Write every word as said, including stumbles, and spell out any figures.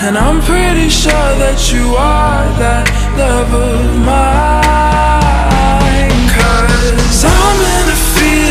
And I'm pretty sure that you are that love of mine.